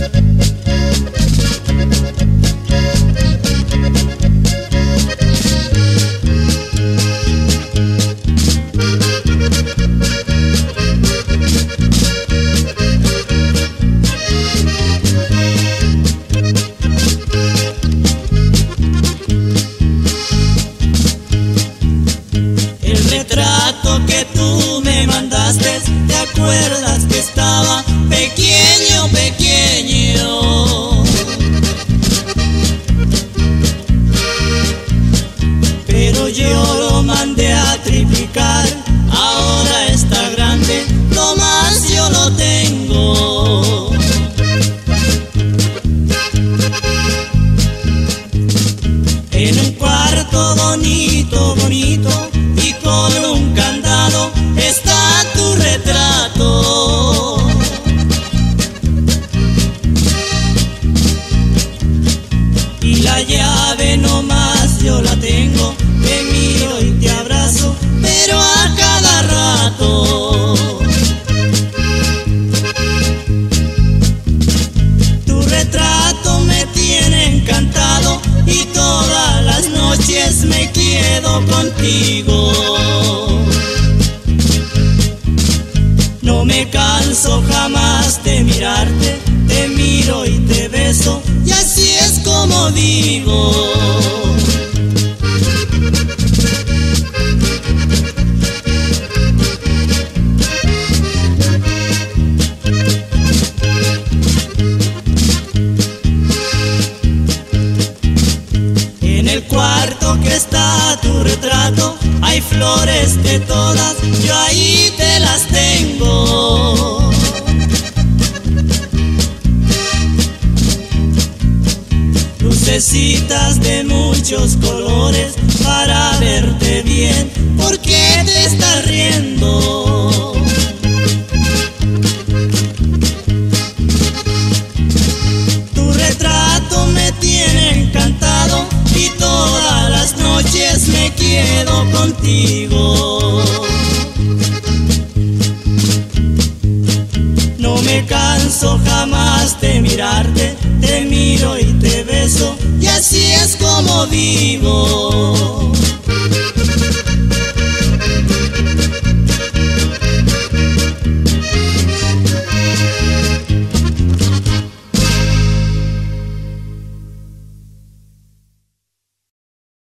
Que tú me mandaste, ¿te acuerdas que estaba pequeño, pequeño? Pero yo lo mandé a triplicar, ahora está grande, lo más yo lo tengo. En un cuarto bonito, bonito, y con un candado está tu retrato. Y la llave nomás yo la tengo, te miro y te abrazo, pero a cada rato. Tu retrato me tiene encantado y todas las noches me quedo contigo. No me canso jamás de mirarte, te miro y te beso, y así es como digo. En el cuarto que está tu retrato, hay flores de todas, yo ahí te las tengo. Lucecitas de muchos colores para verte bien, ¿por qué te estás riendo? Tu retrato me tiene encantado y todas las noches me quedo contigo. No me canso jamás de mirarte, te miro y te beso, y así es como vivo.